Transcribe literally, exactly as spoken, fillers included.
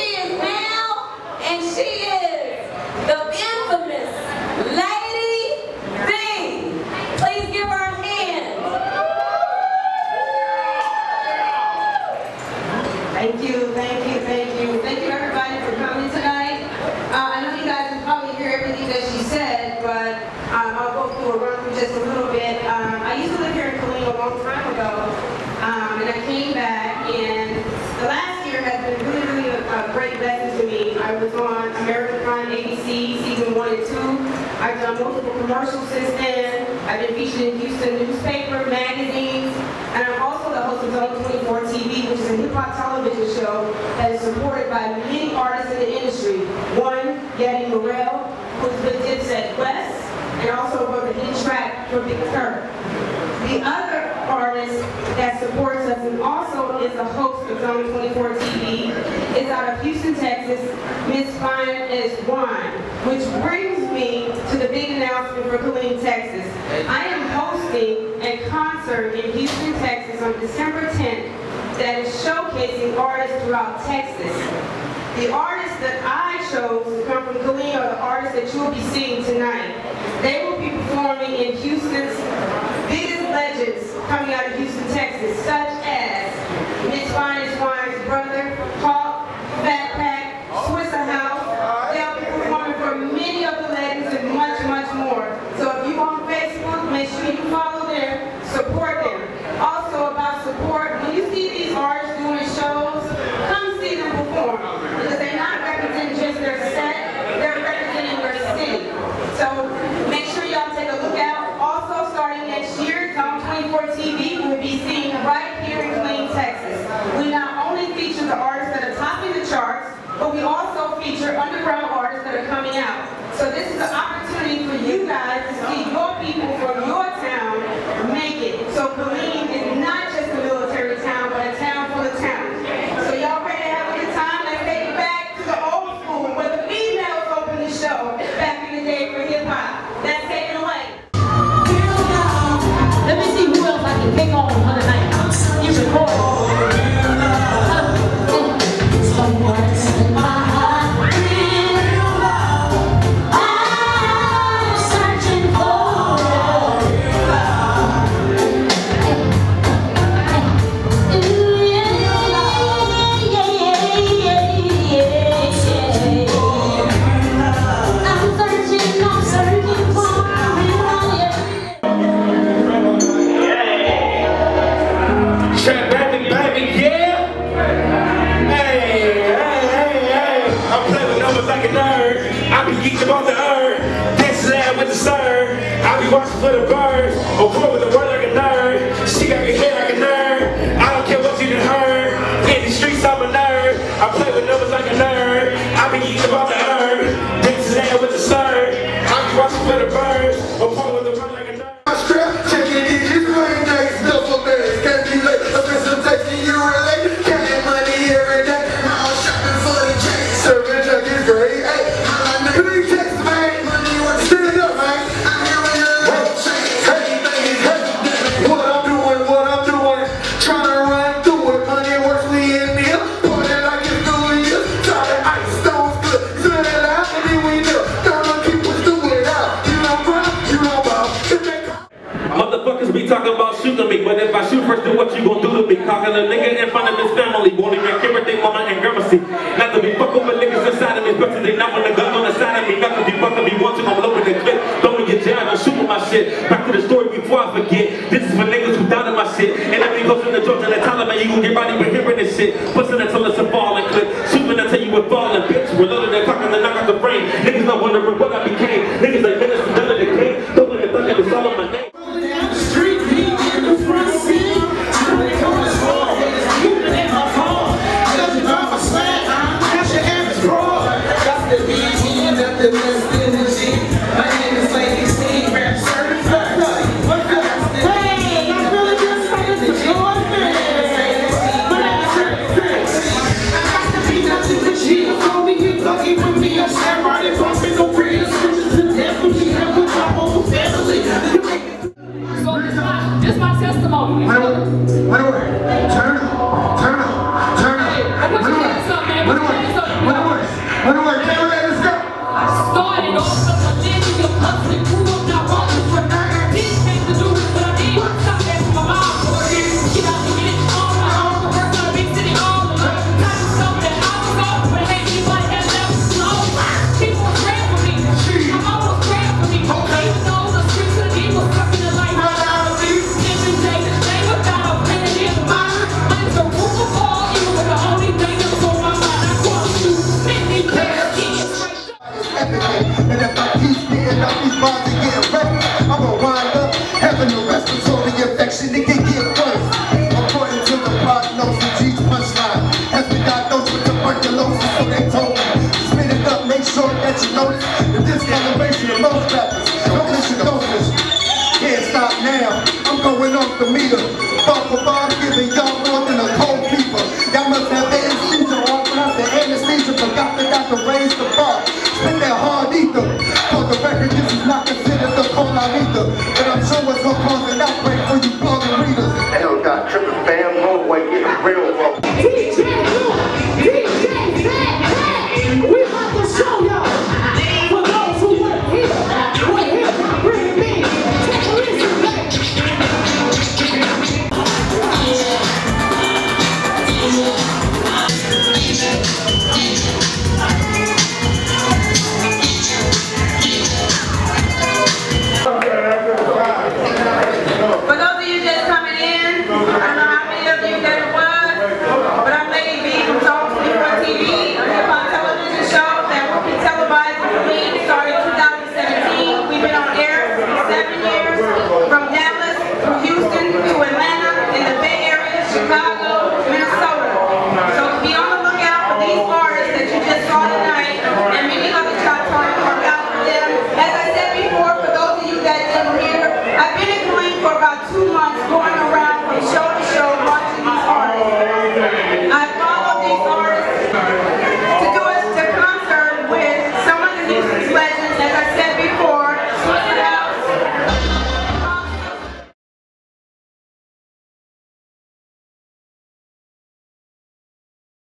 is now, and she is the infamous Lady D. Please give her a hand. Thank you, thank you, thank you. Thank you everybody for coming tonight. Uh, I know you guys can probably hear everything that she said, but um, I'll go through a run through just a little bit. Um, I used to live here in Killeen a long time ago, um, and I came back, and the last year has been really, really a, a great blessing to me. I was on American Crime A B C season one and two. I've done multiple commercials since then. I've been featured in Houston newspaper, magazines, and I'm also the host of Zone twenty-four T V, which is a hip-hop television show that is supported by many artists in the industry. One, Ladi who's with Dipset West, and also wrote the hit track for Big Turk. The other artist that supports us and also is a host of Zone twenty-four T V is out of Houston, Texas, Miss Fine as Wine, which brings me to the big announcement for Killeen, Texas. I am hosting a concert in Houston, Texas on December tenth that is showcasing artists throughout Texas. The artists that I chose to come from Killeen are the artists that you'll be seeing tonight. They will be performing in Houston's biggest legends coming out of Houston, Texas, such as Miss Fine Wine's brother, Hawk, Fat Pack, Swisser House. They'll be performing for many of the legends and much, much more. So if you're on Facebook, make sure you follow them, support them. Also about support, when you see these artists doing shows, come see them perform. Because they're not representing just their set, they're representing their city. So make sure y'all take a look out. Also starting next year, Zone twenty-four T V will be seen right here in Killeen, Texas. We not only feature the artists that are topping the charts, but we also feature underground artists that are coming out. So this is an opportunity for you guys to see your people from your town make it. So Killeen is not just a military town, but a town full of talent. So y'all ready to have a good time? Let's take it back to the old school where the females opened the show back in the day for hip hop. Let's take it away. Let me see who else I can pick on for the night. You record. Someone's in my heart. Real love. I'm searching for real love. Ooh, yeah, yeah, yeah, yeah, yeah. I'm searching, I'm searching for real love. Trap baby, baby, yeah. Hey, hey, hey, hey. I play with numbers like a nerd. I be geeked about the herb. This land with the sir. I be watching for the birds. Or pour with the word like a nerd. She got me hair like a nerd. I don't care what you done heard. In the streets, I'm a nerd. I play with numbers like a nerd. I be geeked about the herb. This land with the sir. I be watching for the birds. Or pour with the word like a nerd. My strap, checking digits, green days, double bags, can't be late. I've been some texting you relate, counting money every day. My own shopping for the checks, serving junk is great. Hey, I know you text, man. Money works, stand up, man. I'm hearing the hey, hey, hey, what I'm doing, what I'm doing, trying to run through it. Money works, we in there, put it like it's doing you. Try to ice, stones good, send it out, and then we do. Gonna keep us doing it out. You don't run, you don't bounce. Motherfuckers be talking about shooting me, but if I shoot first, then what you gonna do to me? Cocking a nigga in front of his family, won't even care if they mama and grandma see. Not to be fucking with niggas inside of me, especially they not when the gun on the side of me. Not to be fucking me, want to, I'm loading the clip. Don't me get jammed, I'm shooting my shit. Back to the story before I forget. This is for niggas who doubted my shit. And if he goes in the drugs and the Taliban, you gon' get body with hearing this shit. Bustin' until it's a falling clip. Shooting until you were falling, bitch. We're loaded and cocking the knock out the frame. Niggas not wondering what I became. Niggas like minutes from none of the game. Don't let it fucking it's all on my name. With me, I'm sure that you notice the discoloration of most rappers. Don't listen, don't listen. Can't stop now. I'm going off the meter. Bar for bar, giving y'all more than a cold keeper. Y'all must have anesthesia or not the anesthesia. Forgot that I can raise the bar. Spit that hard ether. For the record, this is not considered the cold I either. But I'm sure it's gonna cause an outbreak.